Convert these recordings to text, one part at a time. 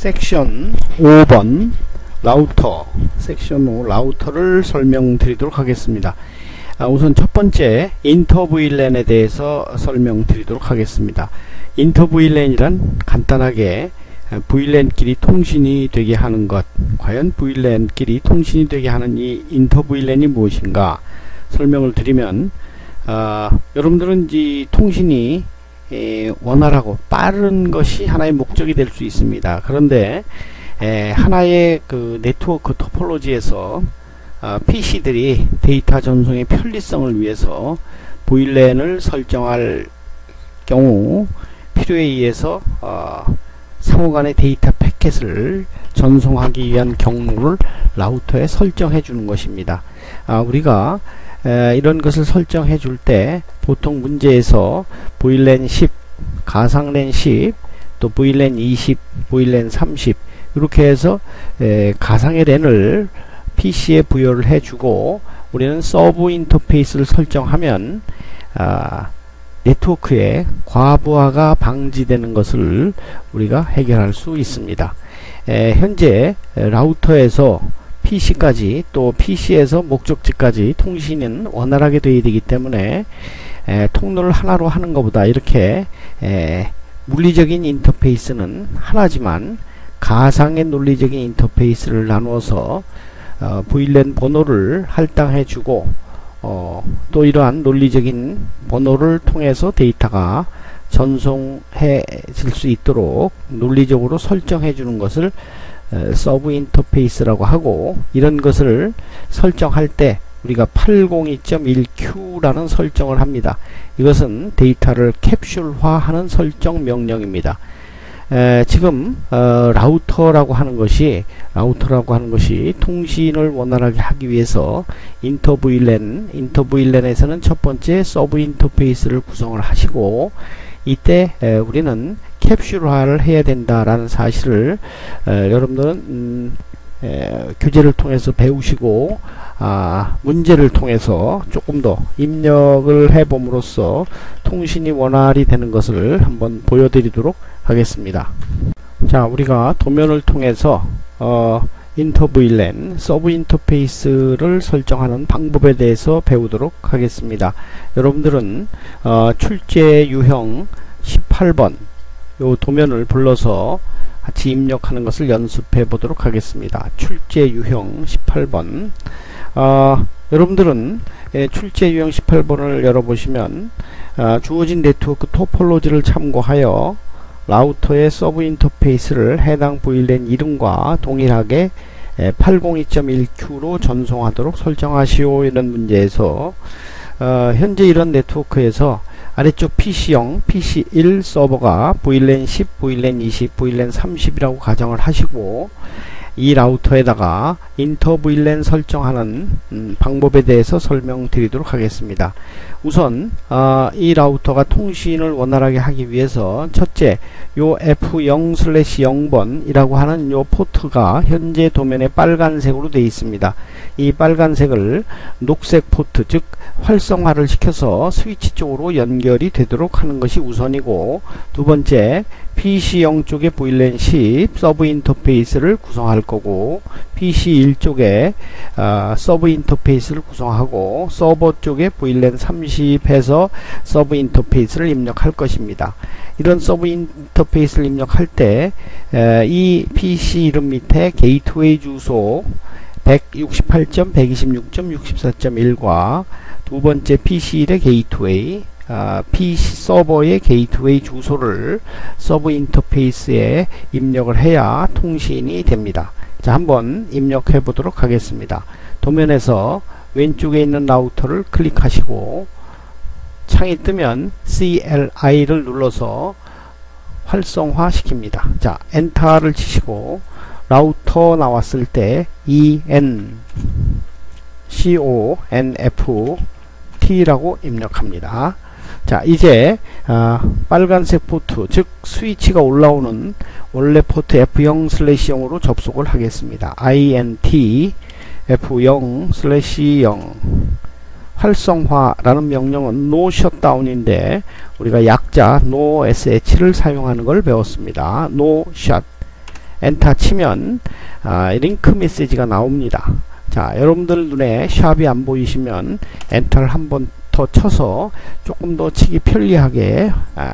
섹션 5번 라우터, 섹션 5 라우터를 설명드리도록 하겠습니다. 우선 첫 번째 인터VLAN에 대해서 설명드리도록 하겠습니다. 인터VLAN이란 간단하게 VLAN끼리 통신이 되게 하는 것, 과연 VLAN끼리 통신이 되게 하는 이 인터VLAN이 무엇인가 설명을 드리면, 여러분들은 이 통신이 원활하고 빠른 것이 하나의 목적이 될 수 있습니다. 그런데 하나의 그 네트워크 토폴로지에서 PC들이 데이터 전송의 편리성을 위해서 VLAN을 설정할 경우 필요에 의해서 상호간의 데이터 패켓을 전송하기 위한 경로를 라우터에 설정해 주는 것입니다. 우리가 이런 것을 설정해 줄 때 보통 문제에서 VLAN 10, 가상LAN 10, 또 VLAN 20, VLAN 30 이렇게 해서 가상의 랜을 PC에 부여를 해주고 우리는 서브 인터페이스를 설정하면 네트워크에 과부하가 방지되는 것을 우리가 해결할 수 있습니다. 현재 라우터에서 PC까지 또 PC에서 목적지까지 통신은 원활하게 되어야 되기 때문에 통로를 하나로 하는 것보다 이렇게 물리적인 인터페이스는 하나지만 가상의 논리적인 인터페이스를 나누어서 VLAN 번호를 할당해 주고 또 이러한 논리적인 번호를 통해서 데이터가 전송해질 수 있도록 논리적으로 설정해 주는 것을 서브 인터페이스라고 하고, 이런 것을 설정할 때 우리가 802.1Q라는 설정을 합니다. 이것은 데이터를 캡슐화하는 설정 명령입니다. 지금 라우터라고 하는 것이 통신을 원활하게 하기 위해서 인터VLAN에서는 첫 번째 서브 인터페이스를 구성을 하시고, 이때 우리는 캡슐화를 해야 된다라는 사실을 여러분들은 교재를 통해서 배우시고 문제를 통해서 조금 더 입력을 해봄으로써 통신이 원활히 되는 것을 한번 보여드리도록 하겠습니다. 자, 우리가 도면을 통해서 인터VLAN 서브 인터페이스를 설정하는 방법에 대해서 배우도록 하겠습니다. 여러분들은 출제 유형 18번 요 도면을 불러서 같이 입력하는 것을 연습해 보도록 하겠습니다. 출제 유형 18번. 여러분들은 출제 유형 18번을 열어보시면 주어진 네트워크 토폴로지를 참고하여 라우터의 서브 인터페이스를 해당 VLAN 이름과 동일하게 802.1Q로 전송하도록 설정하시오. 이런 문제에서 현재 이런 네트워크에서 아래쪽 PC0, PC1 서버가 VLAN 10, VLAN 20, VLAN 30이라고 가정을 하시고, 이 라우터에다가 인터VLAN 설정하는 방법에 대해서 설명드리도록 하겠습니다. 우선 이 라우터가 통신을 원활하게 하기 위해서 첫째, 요 F0/0번이라고 하는 요 포트가 현재 도면에 빨간색으로 되어 있습니다. 이 빨간색을 녹색 포트, 즉 활성화를 시켜서 스위치 쪽으로 연결이 되도록 하는 것이 우선이고, 두 번째, PC0 쪽에 VLAN 10 서브 인터페이스를 구성할 거고, PC1 쪽에 서브 인터페이스를 구성하고, 서버 쪽에 VLAN 30 해서 서브 인터페이스를 입력할 것입니다. 이런 서브 인터페이스를 입력할 때 이 PC 이름 밑에 게이트웨이 주소 168.126.64.1과 두 번째 PC1의 게이트웨이, PC 서버의 게이트웨이 주소를 서브 인터페이스에 입력을 해야 통신이 됩니다. 자, 한번 입력해 보도록 하겠습니다. 도면에서 왼쪽에 있는 라우터를 클릭하시고 창이 뜨면 CLI를 눌러서 활성화 시킵니다. 자, 엔터를 치시고 라우터 나왔을 때 ENCONFT라고 입력합니다. 자, 이제 빨간색 포트, 즉 스위치가 올라오는 원래 포트 F0/0으로 접속을 하겠습니다. INT F0/0 활성화라는 명령은 no shutdown인데 우리가 약자 no sh를 사용하는 걸 배웠습니다. no shut 엔터 치면 링크 메시지가 나옵니다. 자, 여러분들 눈에 샵이 안 보이시면 엔터를 한 번 더 쳐서 조금 더 치기 편리하게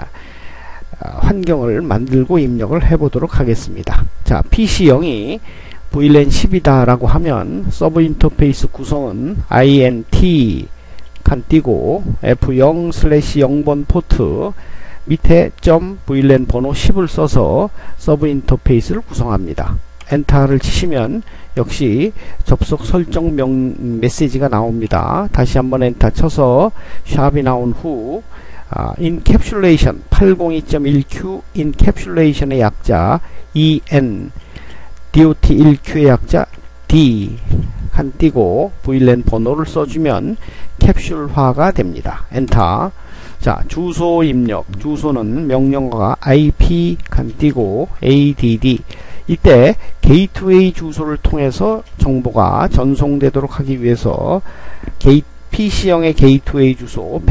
환경을 만들고 입력을 해 보도록 하겠습니다. 자, PC0이 VLAN 10이다 라고 하면 서브 인터페이스 구성은 INT 칸 띄고 F0/0번 포트 밑에 .VLAN 번호 10을 써서 서브 인터페이스를 구성합니다. 엔터를 치시면 역시 접속 설정 메시지가 나옵니다. 다시 한번 엔터 쳐서 샵이 나온 후 인캡슐레이션 802.1q 인캡슐레이션의 약자 EN DOT1Q의 약자 D 칸 띄고 VLAN 번호를 써주면 캡슐화가 됩니다. 엔터. 자, 주소 입력. 주소는 명령어가 IP 칸 띄고 ADD. 이때 게이트웨이 주소를 통해서 정보가 전송되도록 하기 위해서 PC형의 게이트웨이 주소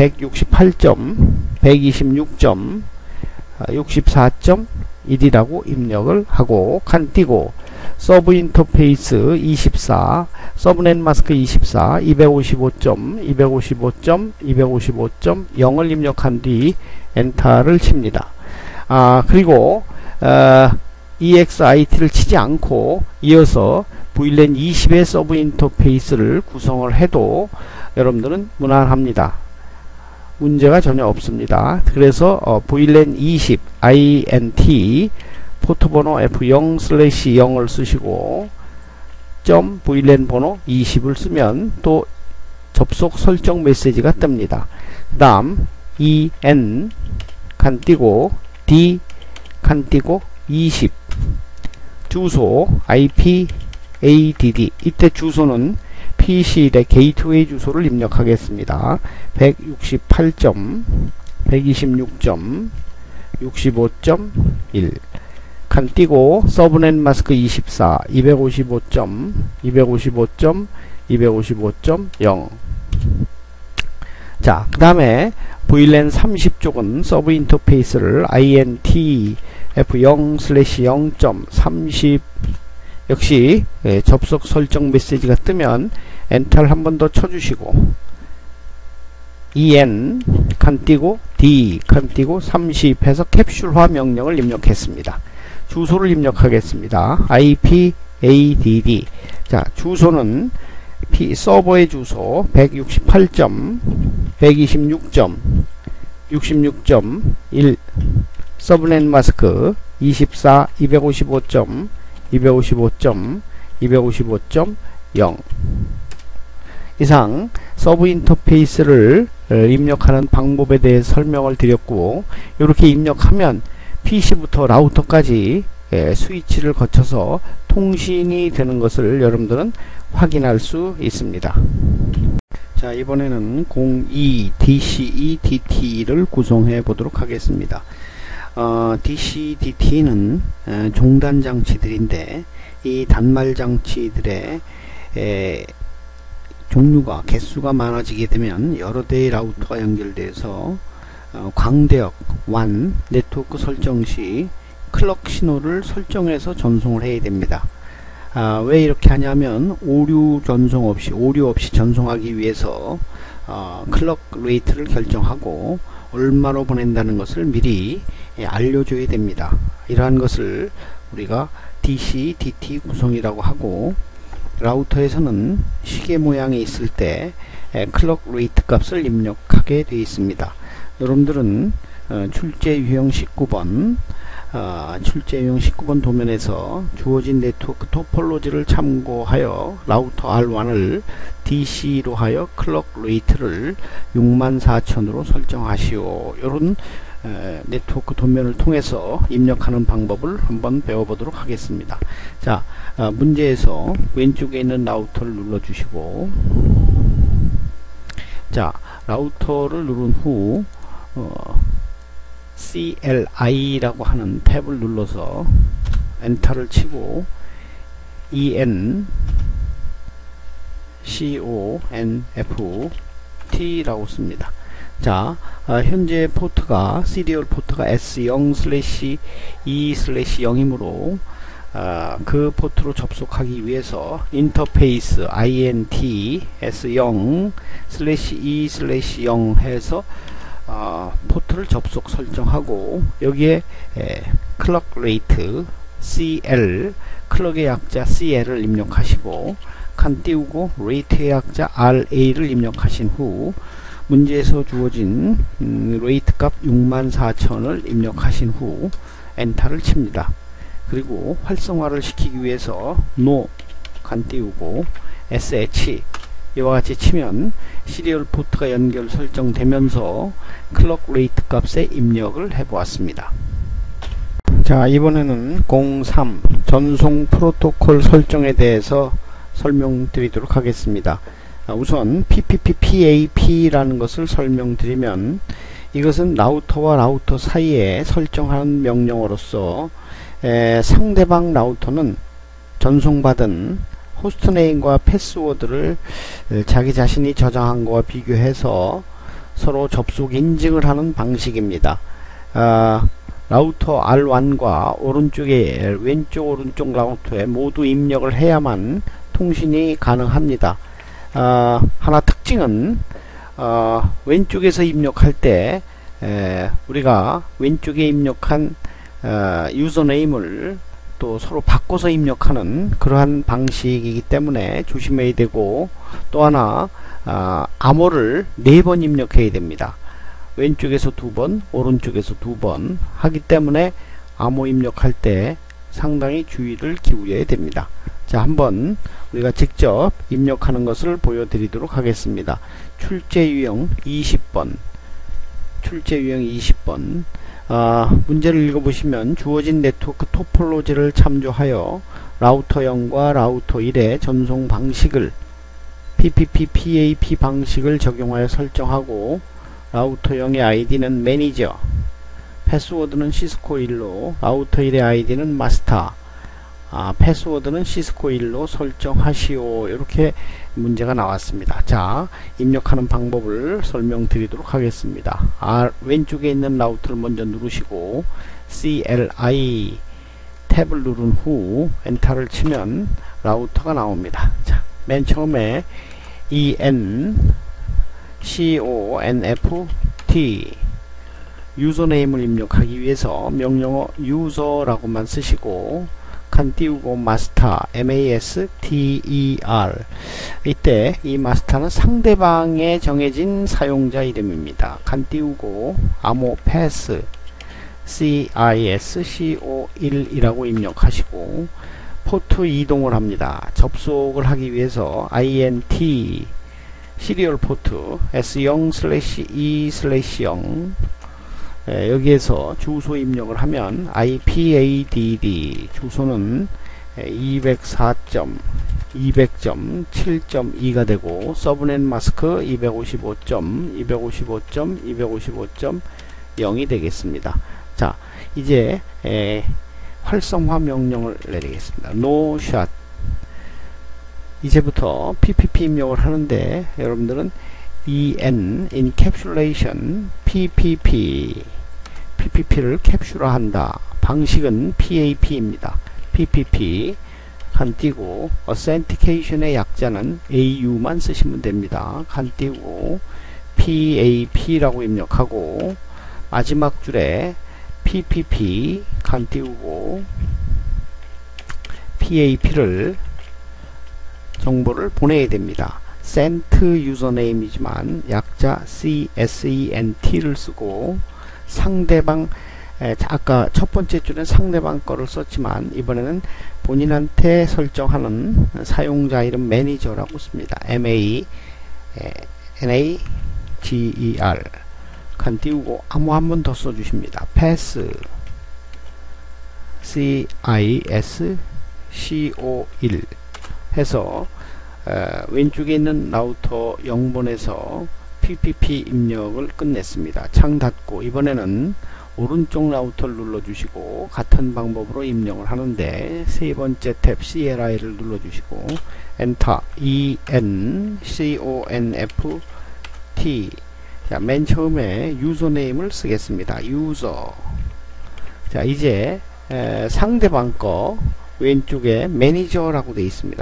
168.126.64.1이라고 입력을 하고 칸 띄고 서브 인터페이스 24 서브넷 마스크 24 255.255.255.0을 입력한 뒤 엔터를 칩니다. 그리고 EXIT를 치지 않고 이어서 VLAN 20의 서브 인터페이스를 구성을 해도 여러분들은 무난합니다. 문제가 전혀 없습니다. 그래서 VLAN 20 INT 포트번호 F0/0을 쓰시고 .VLAN 번호 20을 쓰면 또 접속 설정 메시지가 뜹니다. 그 다음 EN 칸 띄고 D 칸 띄고 20 주소 IP ADD. 이때 주소는 PC의 게이트웨이 주소를 입력하겠습니다. 128.126.65.1 칸 띄고 서브넷 마스크 24 255.255.255.0. 자, 그 다음에 VLAN 30쪽은 서브 인터페이스를 INT F0/0.30 역시 접속 설정 메시지가 뜨면 엔터를 한 번 더 쳐주시고 EN 칸 띄고 D 칸 띄고 30 해서 캡슐화 명령을 입력했습니다. 주소를 입력하겠습니다. IP ADD. 자, 주소는 서버의 주소 128.126.66.1 서브넷 마스크 24 255.255.255.0 이상 서브 인터페이스를 입력하는 방법에 대해 설명을 드렸고, 이렇게 입력하면 PC부터 라우터까지 스위치를 거쳐서 통신이 되는 것을 여러분들은 확인할 수 있습니다. 자, 이번에는 02 DCE-DT를 구성해 보도록 하겠습니다. DC-DT는 종단 장치들인데, 이 단말 장치들의 종류가 개수가 많아지게 되면 여러 대의 라우터가 연결돼서 광대역 WAN 네트워크 설정 시 클럭 신호를 설정해서 전송을 해야 됩니다. 왜 이렇게 하냐면 오류 없이 전송하기 위해서 클럭 레이트를 결정하고 얼마로 보낸다는 것을 미리 알려줘야 됩니다. 이러한 것을 우리가 DC-DT 구성이라고 하고, 라우터에서는 시계 모양이 있을 때 클럭 레이트 값을 입력하게 되어 있습니다. 여러분들은 출제 유형 19번 도면에서 주어진 네트워크 토폴로지를 참고하여 라우터 R1을 DC로 하여 클럭 레이트를 64,000으로 설정하시오. 이런 네트워크 도면을 통해서 입력하는 방법을 한번 배워보도록 하겠습니다. 자, 문제에서 왼쪽에 있는 라우터를 눌러주시고, 자, 라우터를 누른 후 CLI라고 하는 탭을 눌러서 엔터를 치고 EN CONFT라고 씁니다. 자, 현재 포트가 시리얼 포트가 S0/E/0이므로 그 포트로 접속하기 위해서 인터페이스 int s0/e/0 해서 포트를 접속 설정하고 여기에 클럭 레이트 CL, 클럭의 약자 CL을 입력하시고 칸 띄우고 레이트의 약자 RA를 입력하신 후 문제에서 주어진 레이트 값 64,000을 입력하신 후 엔터를 칩니다. 그리고 활성화를 시키기 위해서 NO 칸 띄우고 SH 이와 같이 치면 시리얼 포트가 연결 설정되면서 클럭 레이트 값의 입력을 해보았습니다. 자, 이번에는 03 전송 프로토콜 설정에 대해서 설명드리도록 하겠습니다. 우선 PPPAP라는 것을 설명드리면 이것은 라우터와 라우터 사이에 설정하는 명령어로서 상대방 라우터는 전송받은 호스트네임과 패스워드를 자기 자신이 저장한 것과 비교해서 서로 접속 인증을 하는 방식입니다. 라우터 R1과 왼쪽 오른쪽 라우터에 모두 입력을 해야만 통신이 가능합니다. 하나 특징은 왼쪽에서 입력할 때 우리가 왼쪽에 입력한 유저네임을 또 서로 바꿔서 입력하는 그러한 방식이기 때문에 조심해야 되고, 또 하나 암호를 4번 입력해야 됩니다. 왼쪽에서 2번, 오른쪽에서 2번 하기 때문에 암호 입력할 때 상당히 주의를 기울여야 됩니다. 자, 한번 우리가 직접 입력하는 것을 보여드리도록 하겠습니다. 출제 유형 20번, 문제를 읽어보시면 주어진 네트워크 토폴로지를 참조하여 라우터 0과 라우터 1의 전송 방식을 PPP-PAP 방식을 적용하여 설정하고, 라우터 0의 아이디는 매니저, 패스워드는 시스코 1로, 라우터 1의 아이디는 마스터, 패스워드는 시스코 1로 설정하시오. 이렇게 문제가 나왔습니다. 자, 입력하는 방법을 설명드리도록 하겠습니다. 왼쪽에 있는 라우터를 먼저 누르시고 CLI 탭을 누른 후 엔터를 치면 라우터가 나옵니다. 자, 맨 처음에 CONFT 유저네임을 입력하기 위해서 명령어 유저라고만 쓰시고 칸 띄우고 마스터 MASTER, 이때 이 마스터는 상대방의 정해진 사용자 이름입니다. 칸 띄우고 암호 패스 CISCO1이라고 입력하시고 포트 이동을 합니다. 접속을 하기 위해서 INT 시리얼 포트 S0/E/0 여기에서 주소 입력을 하면 IPADD 주소는 204.200.7.2가 되고 서브넷 마스크 255.255.255.0이 되겠습니다. 자, 이제 활성화 명령을 내리겠습니다. No shot. 이제부터 PPP 입력을 하는데 여러분들은 encapsulation PPP를 캡슐화한다. 방식은 PAP입니다. PPP 칸 띄고 authentication의 약자는 AU만 쓰시면 됩니다. 칸 띄고 PAP라고 입력하고 마지막 줄에 PPP 칸 띄우고 PAP를 정보를 보내야 됩니다. sent 유저네임이지만 약자 CSENT를 쓰고 상대방, 아까 첫 번째 줄은 상대방 거를 썼지만 이번에는 본인한테 설정하는 사용자 이름 매니저라고 씁니다. MANAGER 칸 띄우고 암호 한 번 더 써주십니다. pass CISCO1 해서 왼쪽에 있는 라우터 0번에서 PPP 입력을 끝냈습니다. 창 닫고 이번에는 오른쪽 라우터를 눌러주시고 같은 방법으로 입력을 하는데 세 번째 탭 CLI를 눌러주시고 엔터 ENCONFT. 자, 맨 처음에 유저네임을 쓰겠습니다. 유저. 자, 이제 상대방 거 왼쪽에 매니저라고 되어 있습니다.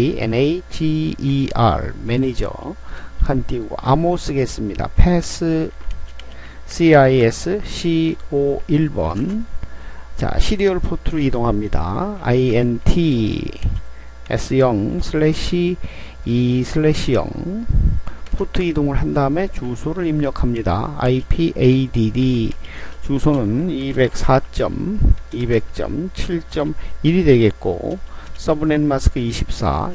MANAGER 매니저 칸 띄우고 암호 쓰겠습니다. pass CIS CO1번. 자, 시리얼 포트로 이동합니다. INT S0/2/0 포트 이동을 한 다음에 주소를 입력합니다. IPADD 주소는 204.200.7.1이 되겠고 서브넷 마스크 24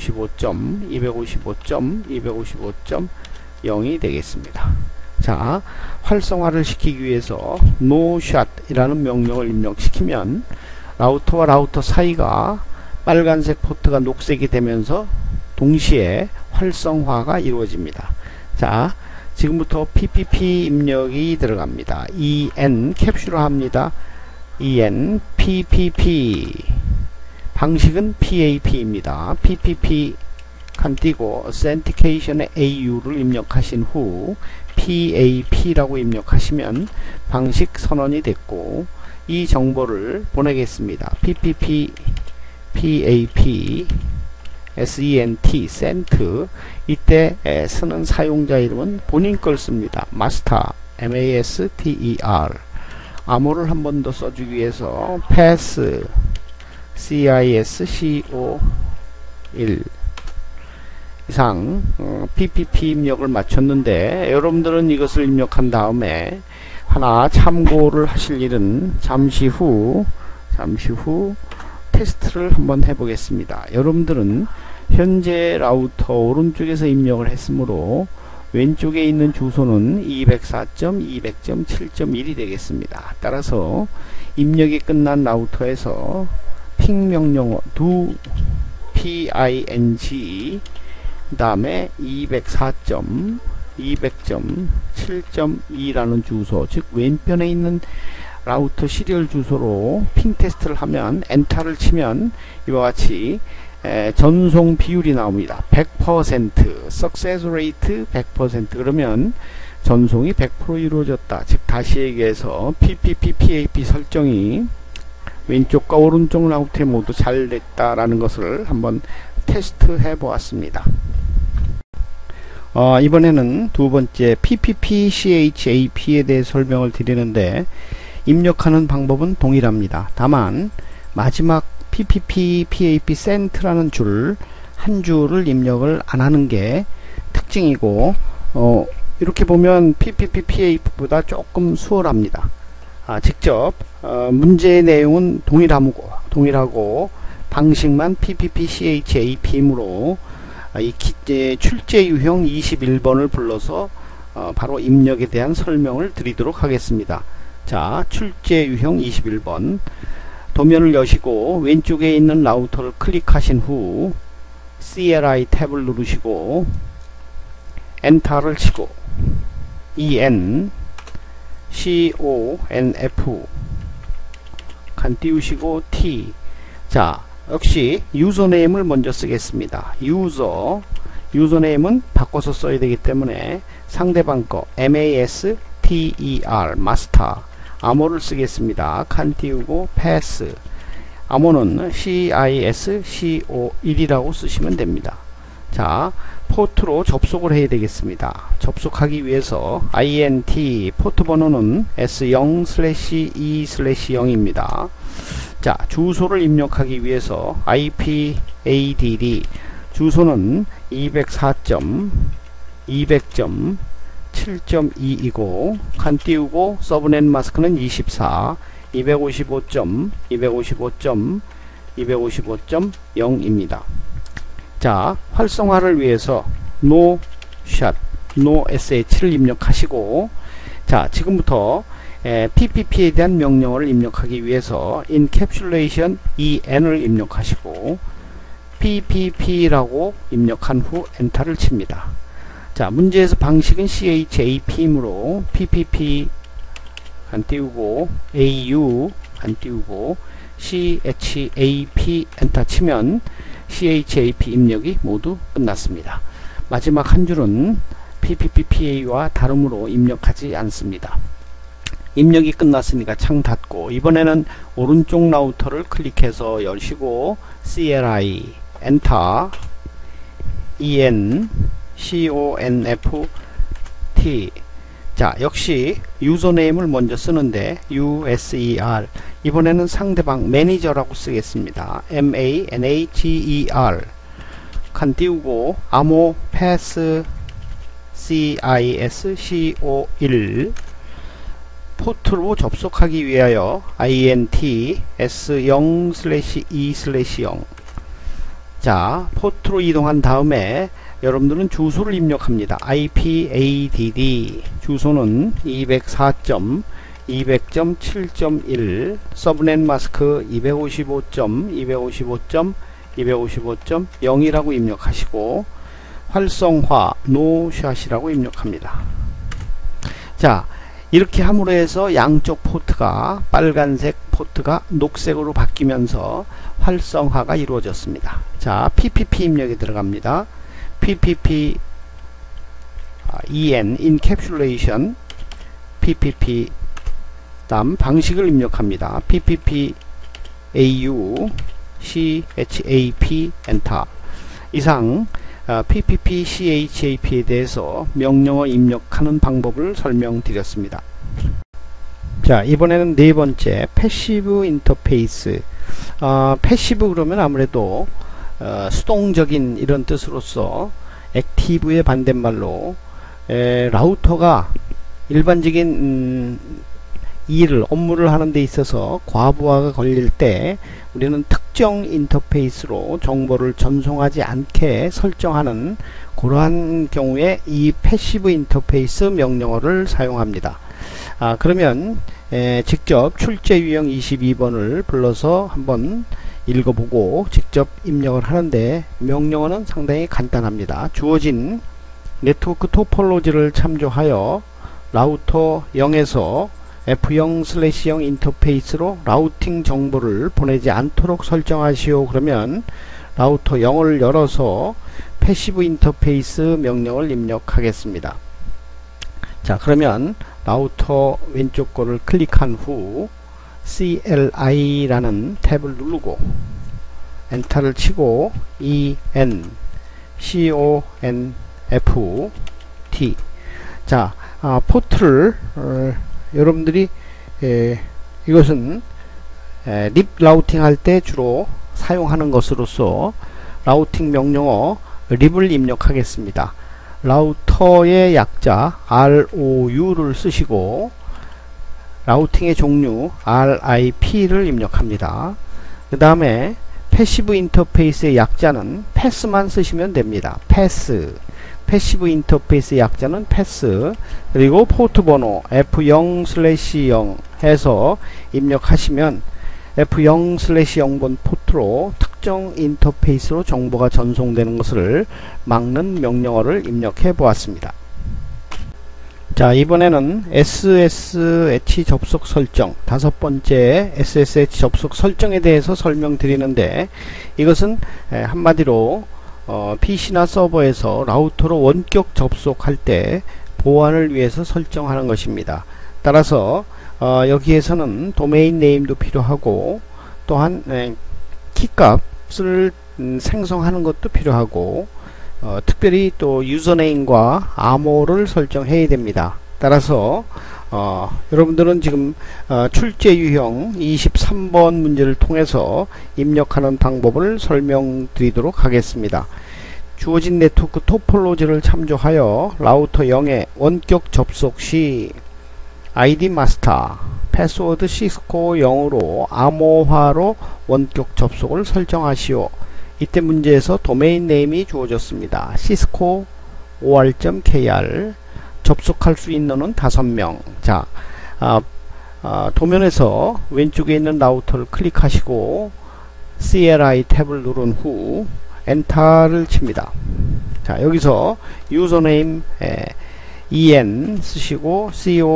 255.255.255.0이 되겠습니다. 자, 활성화를 시키기 위해서 noshot 이라는 명령을 입력시키면 라우터와 라우터 사이가 빨간색 포트가 녹색이 되면서 동시에 활성화가 이루어집니다. 자, 지금부터 PPP 입력이 들어갑니다. EN 캡슐화 합니다. EN PPP 방식은 PAP입니다. PPP 칸 띄고 Authentication의 AU를 입력하신 후 PAP라고 입력하시면 방식 선언이 됐고 이 정보를 보내겠습니다. PPP PAP SENT sent 이때 쓰는 사용자 이름은 본인 걸 씁니다. master MASTER 암호를 한 번 더 써주기 위해서 pass CIS CO1 이상 PPP 입력을 마쳤는데 여러분들은 이것을 입력한 다음에 하나 참고를 하실 일은 잠시 후 테스트를 한번 해보겠습니다. 여러분들은 현재 라우터 오른쪽에서 입력을 했으므로 왼쪽에 있는 주소는 204.200.7.1이 되겠습니다. 따라서 입력이 끝난 라우터에서 핑 명령어 do ping 그 다음에 204.200.7.2라는 주소, 즉 왼편에 있는 라우터 시리얼 주소로 핑 테스트를 하면 엔터를 치면 이와 같이 전송 비율이 나옵니다. 100% success rate 100% 그러면 전송이 100% 이루어졌다. 즉 다시 얘기해서 PPP PAP 설정이 왼쪽과 오른쪽 라우터에 모두 잘 됐다라는 것을 한번 테스트해 보았습니다. 이번에는 두 번째 PPP CHAP에 대해 설명을 드리는데 입력하는 방법은 동일합니다. 다만 마지막 PPP PAP sent라는 줄 한 줄을 입력을 안 하는 게 특징이고 이렇게 보면 PPP PAP보다 조금 수월합니다. 직접 문제의 내용은 동일하고 방식만 PPP CHAP이므로 이 출제 유형 21번을 불러서 바로 입력에 대한 설명을 드리도록 하겠습니다. 자, 출제 유형 21번 도면을 여시고 왼쪽에 있는 라우터를 클릭하신 후 CLI 탭을 누르시고 엔터를 치고 EN CONF 칸 띄우시고 T. 자, 역시 유저네임을 먼저 쓰겠습니다. 유저네임은 바꿔서 써야 되기 때문에 상대방 거 MASTER 마스터 암호를 쓰겠습니다. 칸 띄우고 pass 암호는 CIS CO1이라고 쓰시면 됩니다. 자, 포트로 접속을 해야 되겠습니다. 접속하기 위해서 INT 포트 번호는 S0/2/0입니다. 자, 주소를 입력하기 위해서 IPADD 주소는 204.200.7.2이고 칸 띄우고 서브넷 마스크는 24 255.255.255.0입니다. 자, 활성화를 위해서 no sh를 입력하시고 자, 지금부터 PPP에 대한 명령어를 입력하기 위해서 encapsulation en을 입력하시고 PPP라고 입력한 후 엔터를 칩니다. 자, 문제에서 방식은 CHAP이므로 PPP 안 띄우고 AU 안 띄우고 CHAP 엔터 치면 CHAP 입력이 모두 끝났습니다. 마지막 한 줄은 PPP PA와 다름으로 입력하지 않습니다. 입력이 끝났으니까 창 닫고, 이번에는 오른쪽 라우터를 클릭해서 여시고 CLI 엔터 CONFT. 자, 역시 유저네임을 먼저 쓰는데 USER, 이번에는 상대방 매니저라고 쓰겠습니다. MANAGER. 칸 띄우고 암호 패스 CISCO1 포트로 접속하기 위하여 INT S0/E/0. 자, 포트로 이동한 다음에 여러분들은 주소를 입력합니다. IPADD 주소는 204.200.7.1 서브넷 마스크 255.255.255.0이라고 입력하시고 활성화 노샷이라고 입력합니다. 자, 이렇게 함으로 해서 양쪽 포트가 빨간색 포트가 녹색으로 바뀌면서 활성화가 이루어졌습니다. 자, PPP 입력이 들어갑니다. PPP EN Encapsulation PPP 다음 방식을 입력합니다. PPP AU CHAP 엔터. 이상 PPP CHAP에 대해서 명령어 입력하는 방법을 설명드렸습니다. 자, 이번에는 네 번째 패시브 인터페이스. 패시브 그러면 아무래도 수동적인 이런 뜻으로서 액티브의 반대말로 라우터가 일반적인 업무를 하는 데 있어서 과부하가 걸릴 때 우리는 특정 인터페이스로 정보를 전송하지 않게 설정하는 그러한 경우에 이 패시브 인터페이스 명령어를 사용합니다. 그러면 직접 출제 유형 22번을 불러서 한번 읽어보고 직접 입력을 하는데 명령어는 상당히 간단합니다. 주어진 네트워크 토폴로지를 참조하여 라우터 0에서 F0/0 인터페이스로 라우팅 정보를 보내지 않도록 설정하시오. 그러면 라우터 0을 열어서 패시브 인터페이스 명령을 입력하겠습니다. 자, 그러면 라우터 왼쪽 거를 클릭한 후 CLI라는 탭을 누르고 엔터를 치고 EN CONFT. 자, 포트를 여러분들이 이것은 립 라우팅 할 때 주로 사용하는 것으로서 라우팅 명령어 립을 입력하겠습니다. 라우터의 약자 ROU를 쓰시고 라우팅의 종류 RIP를 입력합니다. 그 다음에 패시브 인터페이스의 약자는 패스만 쓰시면 됩니다. 패시브 인터페이스 약자는 패스, 그리고 포트 번호 F0/0 해서 입력하시면 F0/0번 포트로 특정 인터페이스로 정보가 전송되는 것을 막는 명령어를 입력해 보았습니다. 자, 이번에는 SSH 접속 설정, 다섯 번째 SSH 접속 설정에 대해서 설명드리는데, 이것은 한마디로 PC나 서버에서 라우터로 원격 접속할 때 보안을 위해서 설정하는 것입니다. 따라서 여기에서는 도메인 네임도 필요하고 또한 키값을 생성하는 것도 필요하고 특별히 또 유저네임과 암호를 설정해야 됩니다. 따라서 여러분들은 지금 출제 유형 23번 문제를 통해서 입력하는 방법을 설명드리도록 하겠습니다. 주어진 네트워크 토폴로지를 참조하여 라우터 0의 원격 접속 시 ID 마스터, 패스워드 시스코 0으로 암호화로 원격 접속을 설정하시오. 이때 문제에서 도메인 네임이 주어졌습니다. 시스코 or.kr. 접속할 수 있는 인원은 5명. 자, 도면에서 왼쪽에 있는 라우터를 클릭하시고 CLI 탭을 누른 후 엔터를 칩니다. 자, 여기서 유저네임 EN 쓰시고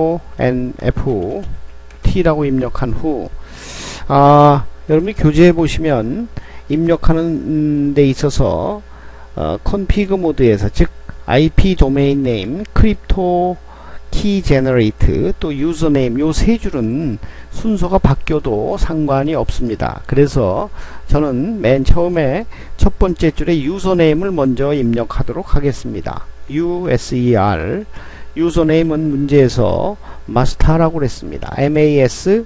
CONFT라고 입력한 후 여러분이 교재에 보시면 입력하는 데 있어서 컨피그 모드에서, 즉 IP 도메인 네임 크립토 key generate 또 username 요 세 줄은 순서가 바뀌어도 상관이 없습니다. 그래서 저는 맨 처음에 첫 번째 줄에 username을 먼저 입력하도록 하겠습니다. user username은 문제에서 master라고 그랬습니다. master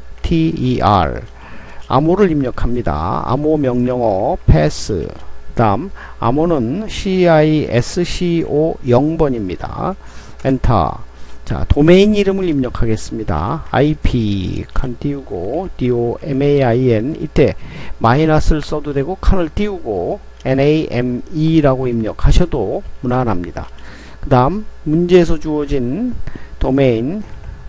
암호를 입력합니다. 암호 명령어 pass 다음 암호는 CISCO 0번입니다. 엔터. 자, 도메인 이름을 입력하겠습니다. IP 칸 띄우고 DOMAIN 이때 마이너스를 써도 되고 칸을 띄우고 NAME라고 입력하셔도 무난합니다. 그 다음 문제에서 주어진 도메인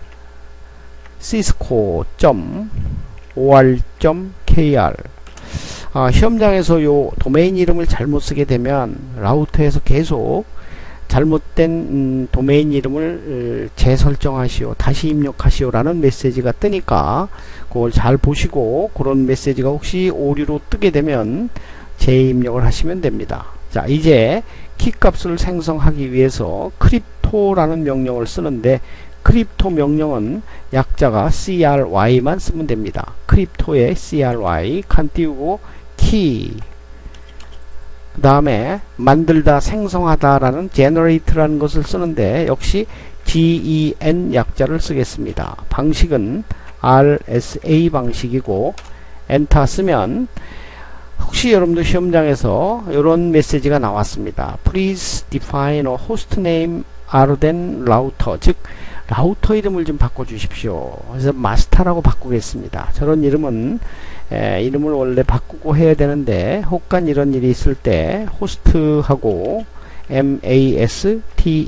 cisco.or.kr 시험장에서 요 도메인 이름을 잘못 쓰게 되면 라우터에서 계속 잘못된 도메인 이름을 재설정하시오 다시 입력하시오 라는 메시지가 뜨니까 그걸 잘 보시고 그런 메시지가 혹시 오류로 뜨게 되면 재입력을 하시면 됩니다. 자, 이제 키값을 생성하기 위해서 크립토라는 명령을 쓰는데 크립토 명령은 약자가 CRY만 쓰면 됩니다. 크립토의 CRY 칸 띄우고 키 그 다음에 만들다 생성하다 라는 generate라는 것을 쓰는데 역시 gen 약자를 쓰겠습니다. 방식은 RSA 방식이고 엔터 쓰면 혹시 여러분들 시험장에서 이런 메시지가 나왔습니다. Please define a hostname other than router 즉 라우터 이름을 좀 바꿔주십시오. 그래서 마스터라고 바꾸겠습니다. 저런 이름은 이름을 원래 바꾸고 해야 되는데 혹간 이런 일이 있을 때 호스트하고 MASTER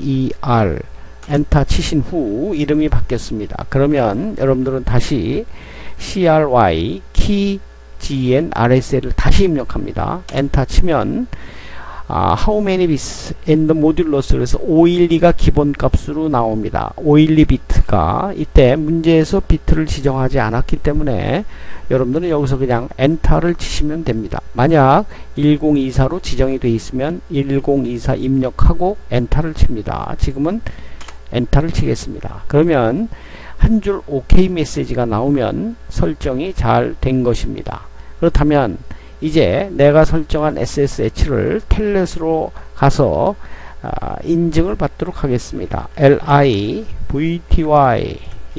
엔터 치신 후 이름이 바뀌었습니다. 그러면 여러분들은 다시 CRY key GNRSL을 다시 입력합니다. 엔터 치면 how many bits in the modulus 그래서 512가 기본값으로 나옵니다. 512 비트가 이때 문제에서 비트를 지정하지 않았기 때문에 여러분들은 여기서 그냥 엔터를 치시면 됩니다. 만약 1024로 지정이 되어 있으면 1024 입력하고 엔터를 칩니다. 지금은 엔터를 치겠습니다. 그러면 한 줄 OK 메시지가 나오면 설정이 잘 된 것입니다. 그렇다면 이제 내가 설정한 SSH를 텔넷으로 가서 인증을 받도록 하겠습니다. LIVTY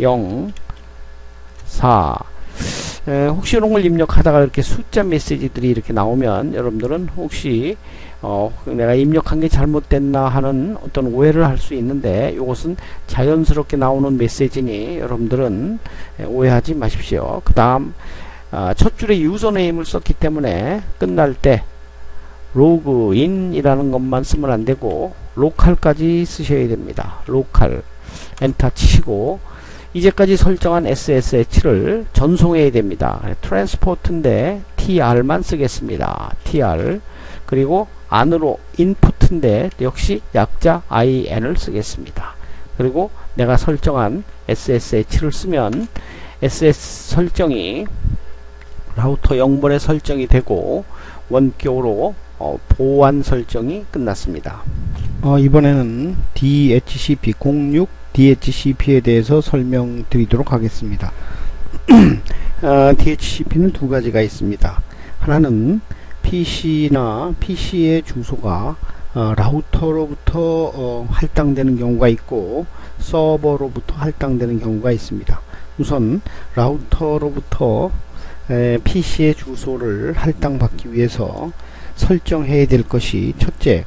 04 혹시 이런 걸 입력하다가 이렇게 숫자 메시지들이 이렇게 나오면 여러분들은 혹시 내가 입력한 게 잘못됐나 하는 어떤 오해를 할 수 있는데 이것은 자연스럽게 나오는 메시지니 여러분들은 오해하지 마십시오. 그 다음 첫 줄에 유저네임을 썼기 때문에 끝날 때 로그인 이라는 것만 쓰면 안되고 로컬까지 쓰셔야 됩니다. 로컬 엔터 치시고 이제까지 설정한 SSH를 전송해야 됩니다. 트랜스포트인데 TR만 쓰겠습니다. TR 그리고 안으로 인풋인데 역시 약자 IN을 쓰겠습니다. 그리고 내가 설정한 SSH를 쓰면 SS 설정이 라우터 0번에 설정이 되고 원격으로 보안 설정이 끝났습니다. 이번에는 DHCP06 DHCP에 대해서 설명드리도록 하겠습니다. DHCP는 두 가지가 있습니다. 하나는 PC나 PC의 주소가 라우터로부터 할당되는 경우가 있고 서버로부터 할당되는 경우가 있습니다. 우선 라우터로부터 PC의 주소를 할당받기 위해서 설정해야 될 것이 첫째,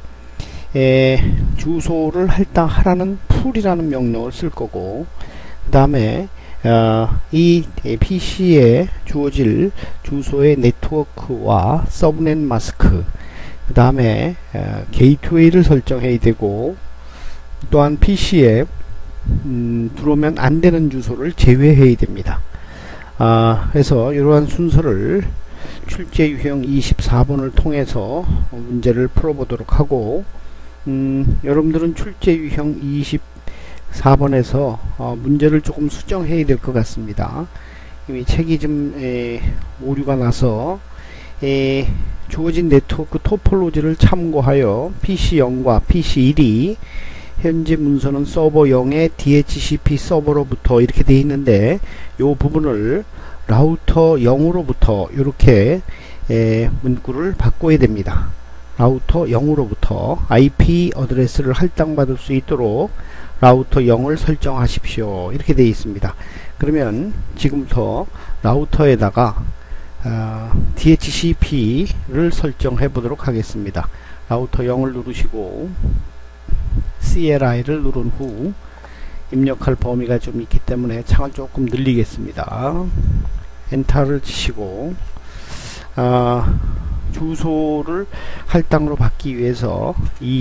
주소를 할당하라는 풀이라는 명령을 쓸 거고 그 다음에 이 PC에 주어질 주소의 네트워크와 서브넷 마스크 그 다음에 게이트웨이를 설정해야 되고 또한 PC에 들어오면 안되는 주소를 제외해야 됩니다. 그래서 이러한 순서를 출제 유형 24번을 통해서 문제를 풀어보도록 하고 여러분들은 출제 유형 24번에서 문제를 조금 수정해야 될 것 같습니다. 이미 책이 좀 오류가 나서 주어진 네트워크 토폴로지를 참고하여 PC0과 PC1이 현재 문서는 서버 0의 DHCP 서버로부터 이렇게 되어 있는데 요 부분을 라우터 0으로부터 이렇게 문구를 바꿔야 됩니다. 라우터 0으로부터 IP 어드레스를 할당받을 수 있도록 라우터 0을 설정하십시오. 이렇게 되어 있습니다. 그러면 지금부터 라우터에다가 DHCP를 설정해 보도록 하겠습니다. 라우터 0을 누르시고 CLI를 누른 후 입력할 범위가 좀 있기 때문에 창을 조금 늘리겠습니다. 엔터를 치시고 주소를 할당으로 받기 위해서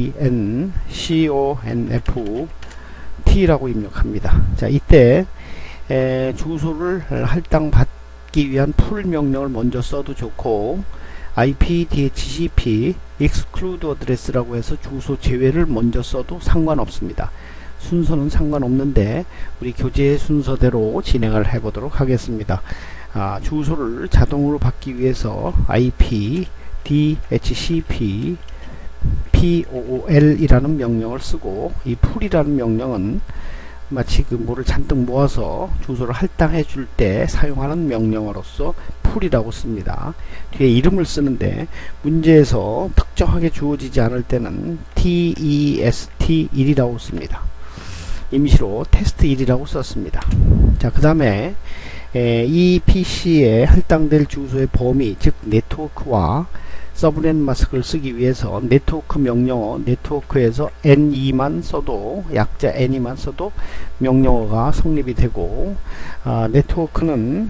ENCONFT라고 입력합니다. 자, 이때 주소를 할당 받기 위한 풀 명령을 먼저 써도 좋고 IP DHCP exclude address라고 해서 주소 제외를 먼저 써도 상관없습니다. 순서는 상관없는데 우리 교재 순서대로 진행을 해 보도록 하겠습니다. 주소를 자동으로 받기 위해서 IP DHCP POOL 이라는 명령을 쓰고 이 풀이라는 명령은 마치 그 뭐를 잔뜩 모아서 주소를 할당해 줄 때 사용하는 명령어로서 풀이라고 씁니다. 뒤에 이름을 쓰는데 문제에서 특정하게 주어지지 않을 때는 TEST1이라고 씁니다. 임시로 테스트1이라고 썼습니다. 자, 그 다음에 이 PC에 할당될 주소의 범위, 즉 네트워크와 서브넷 마스크를 쓰기 위해서 네트워크 명령어, 네트워크에서 N2만 써도, 약자 N2만 써도 명령어가 성립이 되고, 네트워크는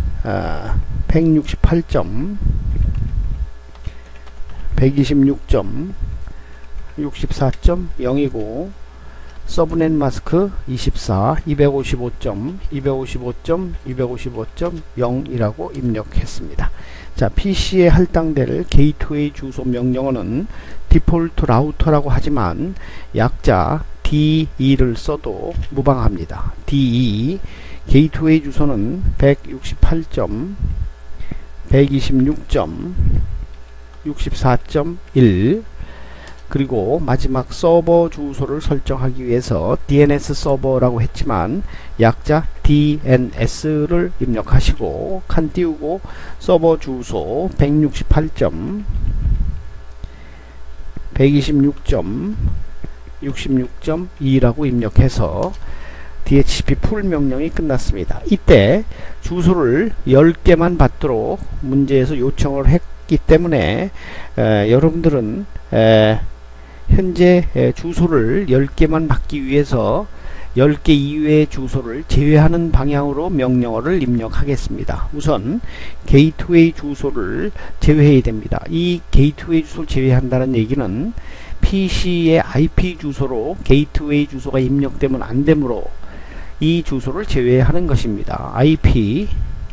126.126.64.0이고 서브넷 마스크 24, 255.255.255.0이라고 입력했습니다. 자, PC에 할당될 게이트웨이 주소 명령어는 디폴트 라우터라고 하지만 약자 DE를 써도 무방합니다. DE 게이트웨이 주소는 128.126.64.1 그리고 마지막 서버 주소를 설정하기 위해서 DNS 서버라고 했지만 약자 DNS를 입력하시고 칸 띄우고 서버 주소 128.126.66.2라고 입력해서 DHCP 풀 명령이 끝났습니다. 이때 주소를 10개만 받도록 문제에서 요청을 했기 때문에 여러분들은 현재 주소를 10개만 받기 위해서 10개 이외의 주소를 제외하는 방향으로 명령어를 입력하겠습니다. 우선 게이트웨이 주소를 제외해야 됩니다. 이 게이트웨이 주소를 제외한다는 얘기는 PC의 IP 주소로 게이트웨이 주소가 입력되면 안 되므로 이 주소를 제외하는 것입니다. IP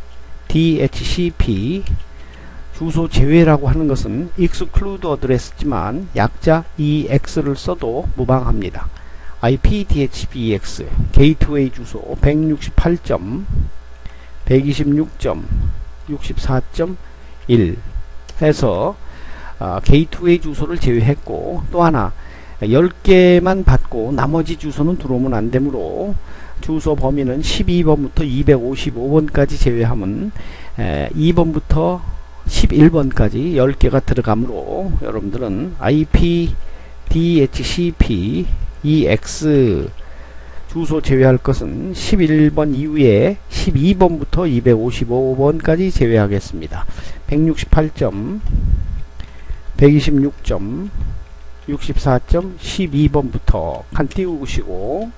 DHCP 주소 제외라고 하는 것은 exclude address지만 약자 EX를 써도 무방합니다. IP DHCP-EX 게이트웨이 주소 128.126.64.1 해서 게이트웨이 주소를 제외했고 또 하나 10개만 받고 나머지 주소는 들어오면 안 되므로 주소 범위는 12번부터 255번까지 제외하면 2번부터 11번까지 10개가 들어가므로 여러분들은 IP DHCP EX 주소 제외할 것은 11번 이후에 12번부터 255번까지 제외하겠습니다. 126.126.64.12번부터 칸 띄우시고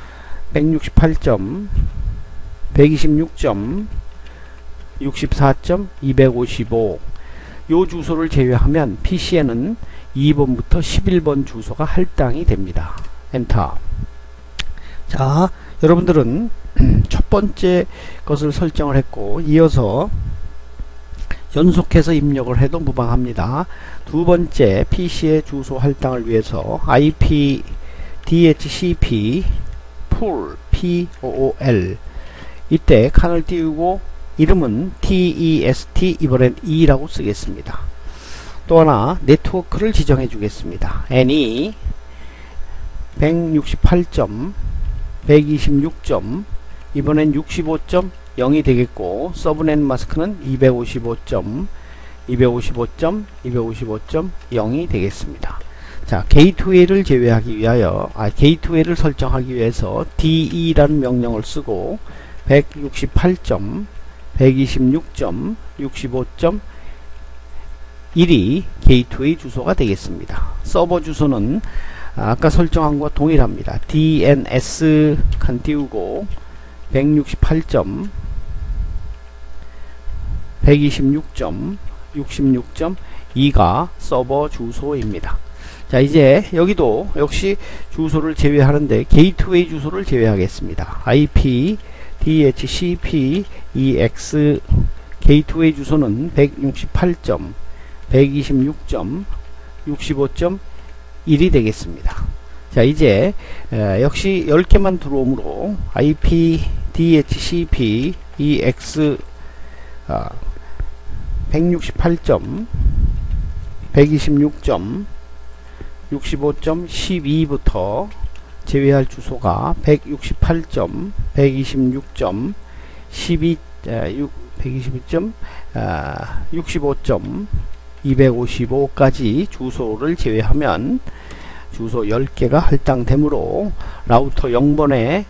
128.126.64.255 요 주소를 제외하면 PC에는 2번부터 11번 주소가 할당이 됩니다. 엔터. 자, 여러분들은 첫 번째 것을 설정을 했고 이어서 연속해서 입력을 해도 무방합니다. 두 번째 PC의 주소 할당을 위해서 IP DHCP pool POOL 이때 칸을 띄우고 이름은 TEST 이번엔 E라고 쓰겠습니다. 또 하나 네트워크를 지정해 주겠습니다. Any 168점, 126점, 이번엔 65.0이 되겠고, 서브넷 마스크는 255점, 255.0이 되겠습니다. 자, 게이트웨이를 제외하기 위하여, 게이트웨이를 설정하기 위해서 DE라는 명령을 쓰고 168점, 126점, 65.1이 게이트웨이 주소가 되겠습니다. 서버 주소는 아까 설정한 것과 동일합니다. DNS 칸 띄우고 168점, 126점, 66.2가 서버 주소입니다. 자, 이제 여기도 역시 주소를 제외하는데 게이트웨이 주소를 제외하겠습니다. IP DHCP EX 게이트웨이 주소는 168점, 126점, 65.1이 되겠습니다. 자, 이제 역시 10개만 들어오므로 IP DHCP EX 168점, 126점, 65.12부터 제외할 주소가 168점, 126점, 122점, 65점, 255까지 주소를 제외하면 주소 10개가 할당되므로 라우터 0번에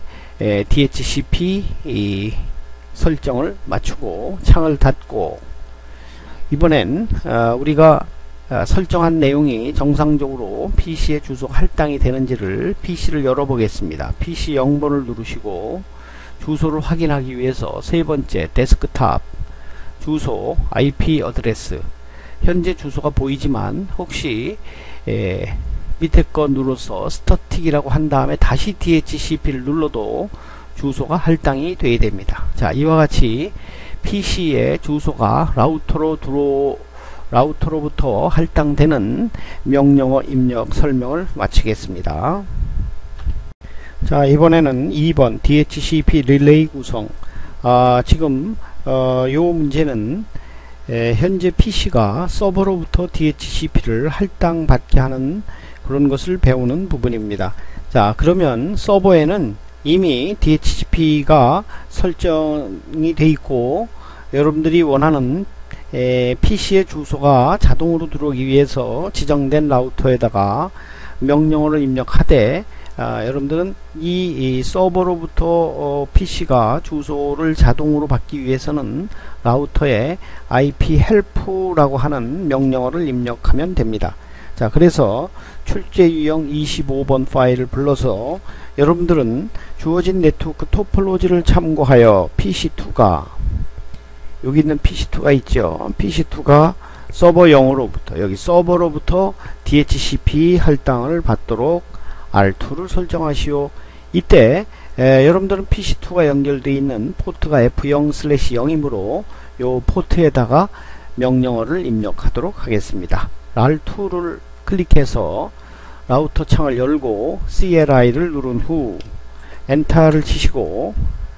DHCP 설정을 맞추고 창을 닫고, 이번엔 우리가 설정한 내용이 정상적으로 PC의 주소가 할당이 되는지를 PC를 열어보겠습니다. PC 0번을 누르시고 주소를 확인하기 위해서 세 번째 데스크탑 주소 IP 어드레스, 현재 주소가 보이지만 혹시 밑에 거 눌러서 스타틱이라고 한 다음에 다시 DHCP를 눌러도 주소가 할당이 되어야 됩니다. 자, 이와 같이 PC의 주소가 라우터로부터 할당되는 명령어 입력 설명을 마치겠습니다. 자, 이번에는 2번 DHCP 릴레이 구성. 지금 요 문제는 현재 PC가 서버로부터 DHCP를 할당받게 하는 그런 것을 배우는 부분입니다. 자, 그러면 서버에는 이미 DHCP가 설정이 되어 있고, 여러분들이 원하는 PC의 주소가 자동으로 들어오기 위해서 지정된 라우터에다가 명령어를 입력하되, 여러분들은 이 서버로부터 PC가 주소를 자동으로 받기 위해서는 라우터에 IP help라고 하는 명령어를 입력하면 됩니다. 자, 그래서 출제 유형 25번 파일을 불러서 여러분들은 주어진 네트워크 토폴로지를 참고하여 PC2가, 여기 있는 PC2가 있죠. PC2가 서버 0으로부터, 여기 서버로부터 DHCP 할당을 받도록 R2를 설정하시오. 이때 여러분들은 PC2가 연결되어 있는 포트가 F0/0이므로 요 포트에다가 명령어를 입력하도록 하겠습니다. R2를 클릭해서 라우터 창을 열고 CLI를 누른 후 엔터를 치시고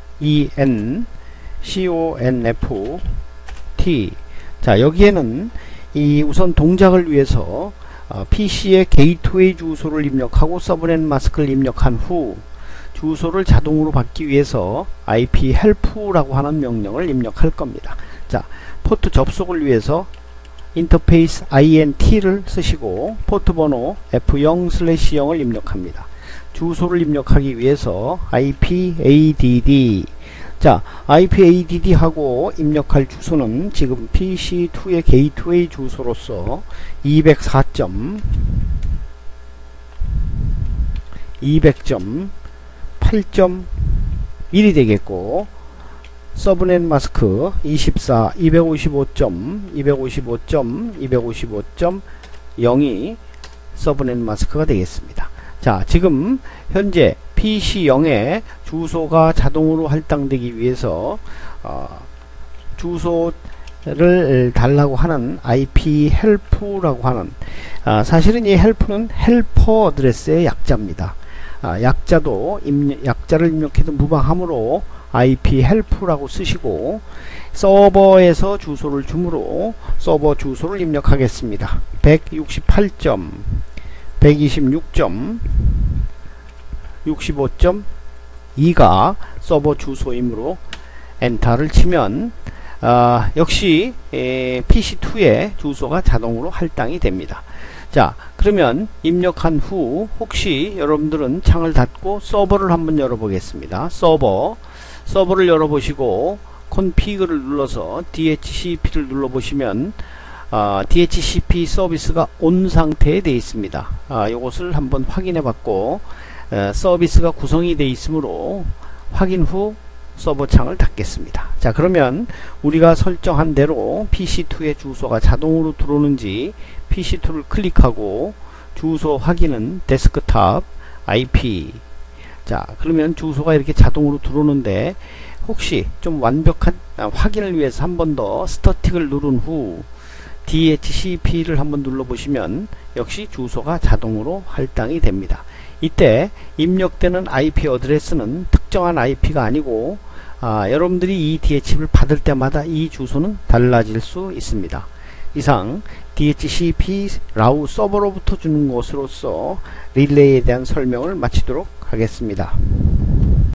CONF 자, 여기에는 이 우선 동작을 위해서 PC의 게이트웨이 주소를 입력하고 서브넷 마스크를 입력한 후 주소를 자동으로 받기 위해서 IP help라고 하는 명령을 입력할 겁니다. 자, 포트 접속을 위해서 인터페이스 INT를 쓰시고 포트 번호 F0/0을 입력합니다. 주소를 입력하기 위해서 IPADD, 자, IPADD 하고 입력할 주소는 지금 PC2의 게이트웨이 주소로서 200.8.1이 되겠고, 서브넷 마스크 24, 255.255.255.0이 서브넷 마스크가 되겠습니다. 자, 지금 현재 PC0에 주소가 자동으로 할당되기 위해서 주소를 달라고 하는 IP help라고 하는, 사실은 이 help는 헬퍼 어드레스의 약자입니다. 약자를 입력해도 무방하므로 IP help라고 쓰시고 서버에서 주소를 주므로 서버 주소를 입력하겠습니다. 168점, 126점, 65.2가 서버 주소이므로 엔터를 치면 역시 PC2의 주소가 자동으로 할당이 됩니다. 자, 그러면 입력한 후 혹시 여러분들은 창을 닫고 서버를 한번 열어보겠습니다. 서버를 열어보시고 config를 눌러서 DHCP를 눌러보시면 DHCP 서비스가 온 상태에 되어 있습니다. 이것을 한번 확인해 봤고 서비스가 구성이 되어 있으므로 확인 후 서버 창을 닫겠습니다. 자, 그러면 우리가 설정한 대로 PC2의 주소가 자동으로 들어오는지 PC2를 클릭하고 주소 확인은 데스크탑 IP. 자, 그러면 주소가 이렇게 자동으로 들어오는데 혹시 좀 완벽한 확인을 위해서 한 번 더 스타틱을 누른 후 DHCP를 한번 눌러보시면 역시 주소가 자동으로 할당이 됩니다. 이때 입력되는 IP 어드레스는 특정한 IP가 아니고 여러분들이 이 DHCP를 받을 때마다 이 주소는 달라질 수 있습니다. 이상 DHCP 라우 서버로부터 주는 것으로서 릴레이에 대한 설명을 마치도록 하겠습니다.